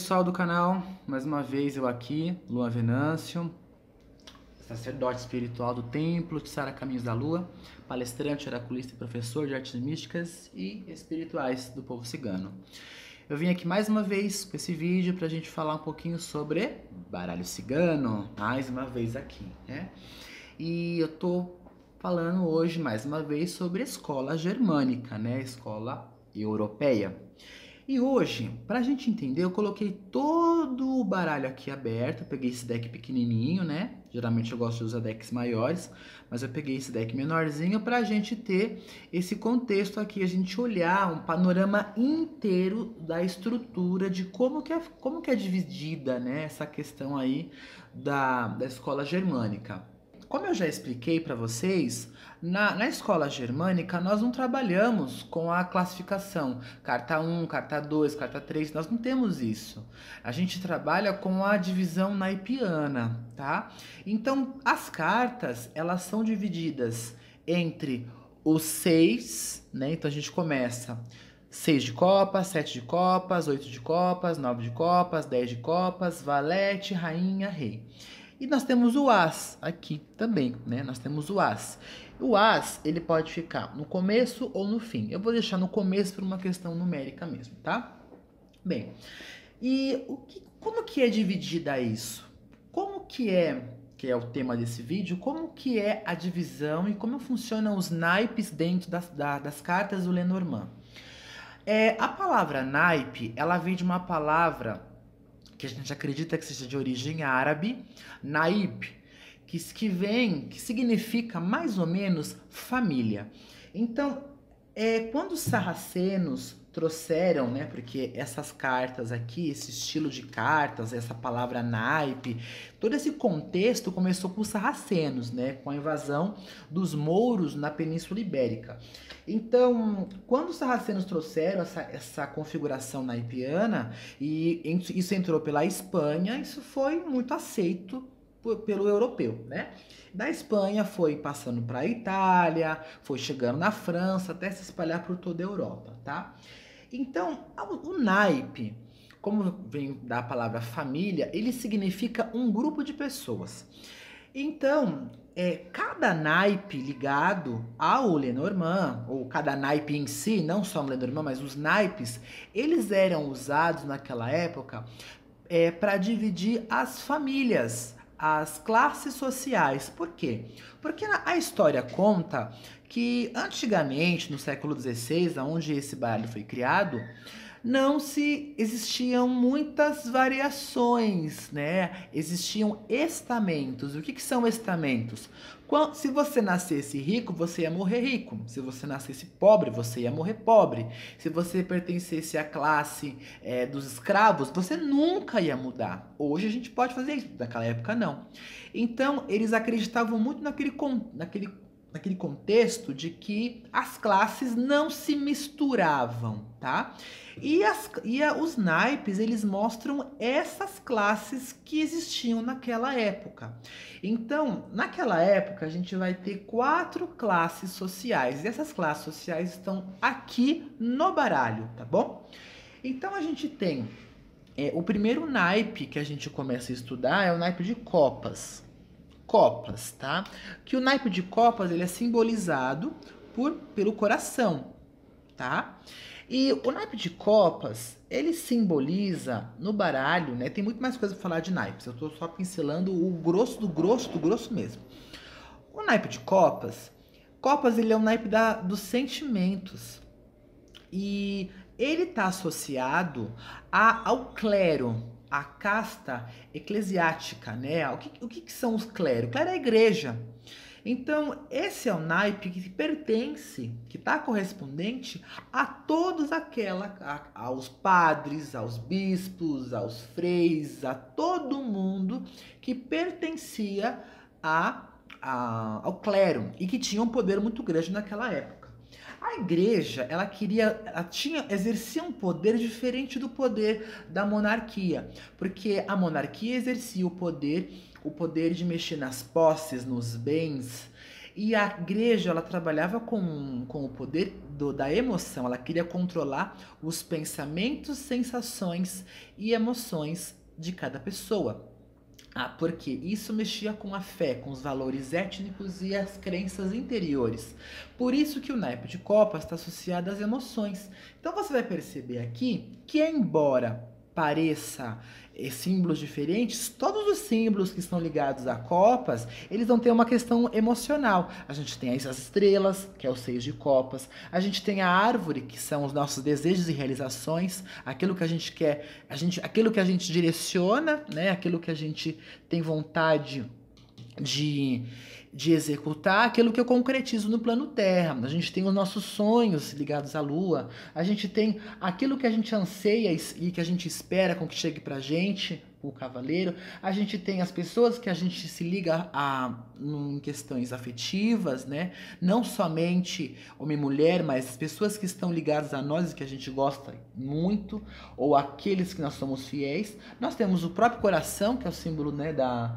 pessoal do canal, mais uma vez eu aqui, Luan Venâncio, sacerdote espiritual do Templo de Sara Caminhos da Lua, palestrante, oraculista e professor de artes místicas e espirituais do povo cigano. Eu vim aqui mais uma vez com esse vídeo pra gente falar um pouquinho sobre baralho cigano, mais uma vez aqui, né? E eu tô falando hoje mais uma vez sobre a escola germânica, né? Escola europeia. E hoje, pra gente entender, eu coloquei todo o baralho aqui aberto, eu peguei esse deck pequenininho, né? Geralmente eu gosto de usar decks maiores, mas eu peguei esse deck menorzinho pra gente ter esse contexto aqui, a gente olhar um panorama inteiro da estrutura de como que é dividida, né, essa questão aí da escola germânica. Como eu já expliquei para vocês, na escola germânica nós não trabalhamos com a classificação carta 1, carta 2, carta 3, nós não temos isso. A gente trabalha com a divisão naipiana, tá? Então as cartas, elas são divididas entre os 6, né? Então a gente começa 6 de copas, 7 de copas, 8 de copas, 9 de copas, 10 de copas, valete, rainha, rei. E nós temos o as aqui também, né? Nós temos o as. O as, ele pode ficar no começo ou no fim. Eu vou deixar no começo por uma questão numérica mesmo, tá? Bem, e como que é dividida isso? Como que é o tema desse vídeo, como que é a divisão e como funcionam os naipes dentro das cartas do Lenormand? A palavra naipe, ela vem de uma palavra que a gente acredita que seja de origem árabe, naib, que significa mais ou menos família. Então, quando os sarracenos trouxeram, né, porque essas cartas aqui, esse estilo de cartas, essa palavra naipe, todo esse contexto começou com os sarracenos, né, com a invasão dos mouros na Península Ibérica. Então, quando os sarracenos trouxeram essa configuração naipiana, e isso entrou pela Espanha, isso foi muito aceito pelo europeu, né? Da Espanha foi passando para a Itália, foi chegando na França, até se espalhar por toda a Europa, tá? Então, o naipe, como vem da palavra família, ele significa um grupo de pessoas. Então, cada naipe ligado ao Lenormand, ou cada naipe em si, não só o Lenormand, mas os naipes, eles eram usados naquela época para dividir as famílias, as classes sociais. Por quê? Porque a história conta que antigamente, no século XVI, onde esse baralho foi criado, não se existiam muitas variações, né? Existiam estamentos. O que são estamentos? Se você nascesse rico, você ia morrer rico. Se você nascesse pobre, você ia morrer pobre. Se você pertencesse à classe dos escravos, você nunca ia mudar. Hoje a gente pode fazer isso, naquela época não. Então, eles acreditavam muito naquele contexto de que as classes não se misturavam, tá? E os naipes, eles mostram essas classes que existiam naquela época. Então, naquela época, a gente vai ter 4 classes sociais. E essas classes sociais estão aqui no baralho, tá bom? Então, a gente tem o primeiro naipe que a gente começa a estudar é o naipe de copas. Copas, tá? Que o naipe de copas, ele é simbolizado pelo coração, tá? E o naipe de copas, ele simboliza no baralho, né? Tem muito mais coisa pra falar de naipes, eu tô só pincelando o grosso do grosso do grosso mesmo. O naipe de copas, ele é um naipe dos sentimentos. E ele tá associado ao clero, a casta eclesiástica, né? O que são os clérigos? O clero é a igreja. Então, esse é o naipe que pertence, que está correspondente a todos aos padres, aos bispos, aos freis, a todo mundo que pertencia ao clero e que tinha um poder muito grande naquela época. A igreja, exercia um poder diferente do poder da monarquia, porque a monarquia exercia o poder de mexer nas posses, nos bens, E a igreja, ela trabalhava com o poder da emoção, ela queria controlar os pensamentos, sensações e emoções de cada pessoa. Porque isso mexia com a fé, com os valores étnicos e as crenças interiores. Por isso que o naipe de copas está associado às emoções. Então você vai perceber aqui que, embora pareça símbolos diferentes, todos os símbolos que estão ligados a copas, eles vão ter uma questão emocional. A gente tem as estrelas, que é o 6 de copas. A gente tem a árvore, que são os nossos desejos e realizações, aquilo que a gente quer, aquilo que a gente direciona, né? Aquilo que a gente tem vontade de executar, aquilo que eu concretizo no plano terra. A gente tem os nossos sonhos ligados à lua, a gente tem aquilo que a gente anseia e que a gente espera com que chegue pra gente, o cavaleiro. A gente tem as pessoas que a gente se liga em questões afetivas, né? Não somente homem e mulher, mas as pessoas que estão ligadas a nós e que a gente gosta muito, ou aqueles que nós somos fiéis. Nós temos o próprio coração, que é o símbolo, né,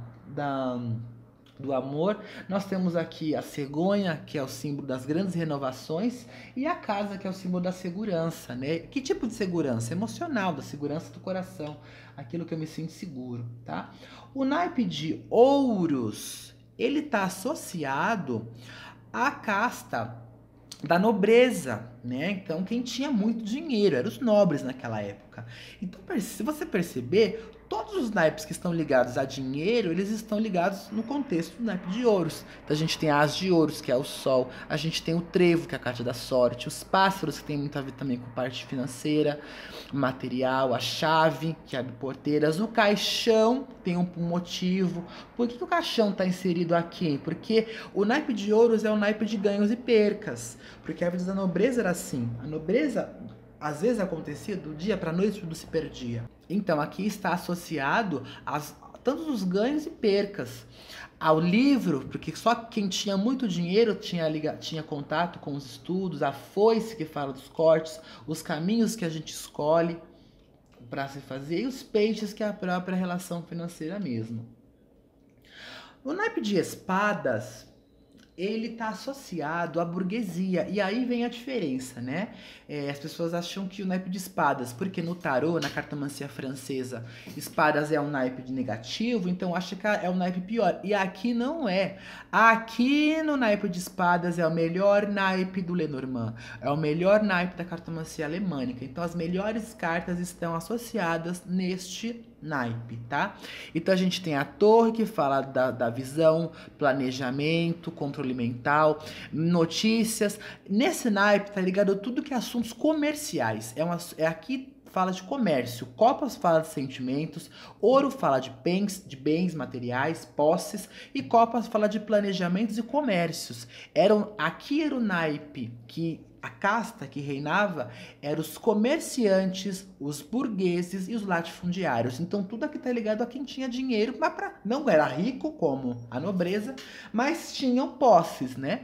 do amor. Nós temos aqui a cegonha, que é o símbolo das grandes renovações, e a casa, que é o símbolo da segurança, né? Que tipo de segurança? Emocional, da segurança do coração, aquilo que eu me sinto seguro, tá? O naipe de ouros, ele tá associado à casta da nobreza, né? Então, quem tinha muito dinheiro eram os nobres naquela época. Então, se você perceber, todos os naipes que estão ligados a dinheiro, eles estão ligados no contexto do naipe de ouros. Então, a gente tem a as de ouros, que é o sol. A gente tem o trevo, que é a carta da sorte. Os pássaros, que tem muito a ver também com parte financeira, material. A chave, que abre porteiras. O caixão tem um motivo. Por que o caixão está inserido aqui? Porque o naipe de ouros é o naipe de ganhos e percas. Porque a vida da nobreza era assim. A nobreza, às vezes, acontecia do dia para a noite, tudo se perdia. Então, aqui está associado a tantos os ganhos e percas. Ao livro, porque só quem tinha muito dinheiro tinha contato com os estudos, a foice, que fala dos cortes, os caminhos que a gente escolhe para se fazer, e os peixes, que é a própria relação financeira mesmo. O naipe de espadas, ele está associado à burguesia. E aí vem a diferença, né? As pessoas acham que o naipe de espadas, porque no tarô, na cartomancia francesa, espadas é um naipe de negativo, então acha que é um naipe pior. E aqui não é. Aqui no naipe de espadas é o melhor naipe do Lenormand. É o melhor naipe da cartomancia alemânica. Então as melhores cartas estão associadas neste naipe, tá? Então a gente tem a torre, que fala da visão, planejamento, controle mental, notícias. Nesse naipe tá ligado a tudo que é assuntos comerciais. Aqui fala de comércio, copas fala de sentimentos, ouro fala de bens materiais, posses, e copas fala de planejamentos e comércios. Aqui era o naipe que a casta que reinava eram os comerciantes, os burgueses e os latifundiários. Então tudo aqui tá ligado a quem tinha dinheiro, mas não era rico como a nobreza, mas tinham posses, né?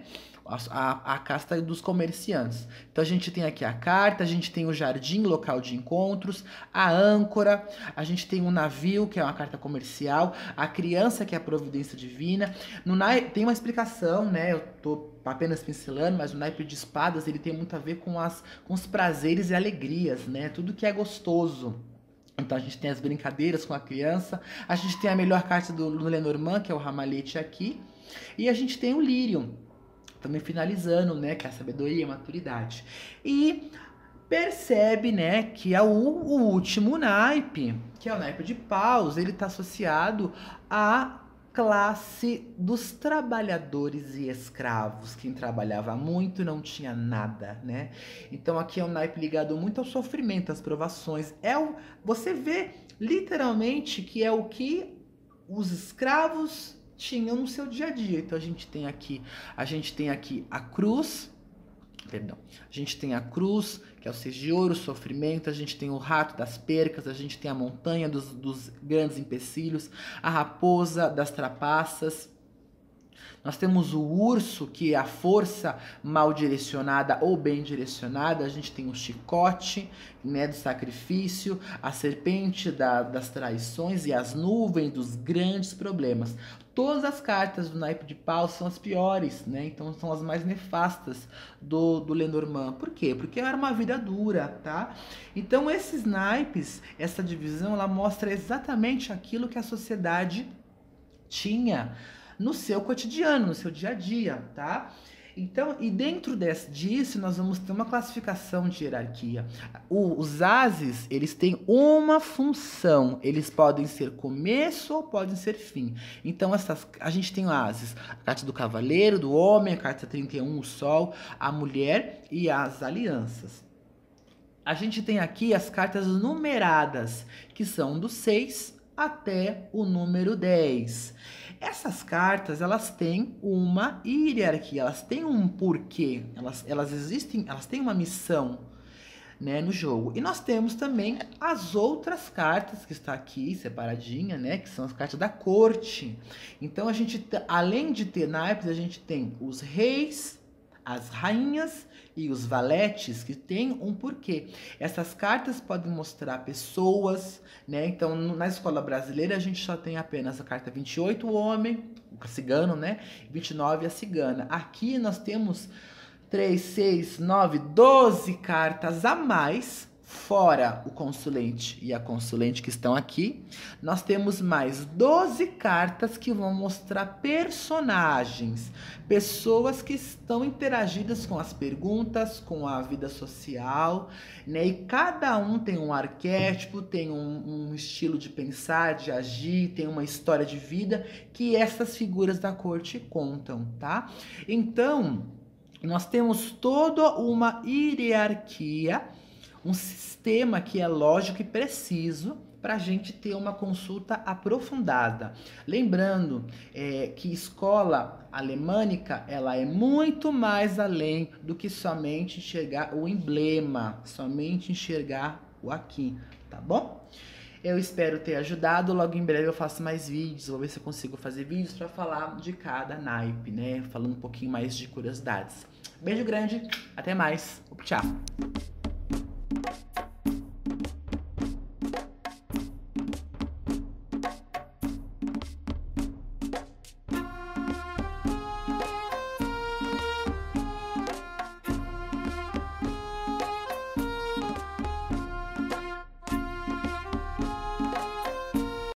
A casta dos comerciantes. Então a gente tem aqui a carta, a gente tem o jardim, local de encontros, a âncora, a gente tem o navio, que é uma carta comercial, a criança, que é a providência divina. Tem uma explicação, né? Eu tô apenas pincelando, mas o naipe de espadas, ele tem muito a ver com os prazeres e alegrias, né? Tudo que é gostoso. Então a gente tem as brincadeiras com a criança, a gente tem a melhor carta do Lenormand, que é o ramalhete aqui, e a gente tem o lírio, também finalizando, né, que é a sabedoria e a maturidade. E percebe, né, que é o último naipe, que é o naipe de paus, ele está associado à classe dos trabalhadores e escravos. Quem trabalhava muito não tinha nada, né? Então aqui é um naipe ligado muito ao sofrimento, às provações. Você vê literalmente que é o que os escravos tinham no seu dia a dia. Então a gente tem aqui a cruz, perdão, a gente tem a cruz, que é o 6 de ouro, sofrimento, a gente tem o rato das percas, a gente tem a montanha dos grandes empecilhos, a raposa das trapaças. Nós temos o urso, que é a força mal direcionada ou bem direcionada. A gente tem o chicote, né, do sacrifício, a serpente das traições e as nuvens dos grandes problemas. todas as cartas do naipe de pau são as piores, né? Então são as mais nefastas do Lenormand. Por quê? Porque era uma vida dura, tá? Então esses naipes, essa divisão, ela mostra exatamente aquilo que a sociedade tinha no seu cotidiano, no seu dia a dia, tá? Então, e dentro disso, nós vamos ter uma classificação de hierarquia. Os ases, eles têm uma função. Eles podem ser começo ou podem ser fim. Então, a gente tem ases. A carta do cavaleiro, do homem, a carta 31, o sol, a mulher e as alianças. A gente tem aqui as cartas numeradas, que são do 6 até o número 10. Essas cartas, elas têm uma hierarquia, elas têm um porquê, elas existem, elas têm uma missão, né, no jogo. E nós temos também as outras cartas que está aqui separadinha, né, que são as cartas da corte. Então a gente, além de ter naipes, a gente tem os reis, as rainhas e os valetes, que tem um porquê. Essas cartas podem mostrar pessoas, né? Então, na escola brasileira, a gente só tem apenas a carta 28, o homem, o cigano, né? 29, a cigana. Aqui nós temos 3, 6, 9, 12 cartas a mais, fora o consulente e a consulente que estão aqui. Nós temos mais 12 cartas que vão mostrar personagens, pessoas que estão interagidas com as perguntas, com a vida social, né? E cada um tem um arquétipo, tem um estilo de pensar, de agir, tem uma história de vida que essas figuras da corte contam, tá? Então, nós temos toda uma hierarquia, um sistema que é lógico e preciso para a gente ter uma consulta aprofundada. Lembrando que escola alemânica, ela é muito mais além do que somente enxergar o emblema, somente enxergar o aqui, tá bom? Eu espero ter ajudado. Logo em breve eu faço mais vídeos, vou ver se eu consigo fazer vídeos para falar de cada naipe, né? Falando um pouquinho mais de curiosidades. Beijo grande, até mais, tchau!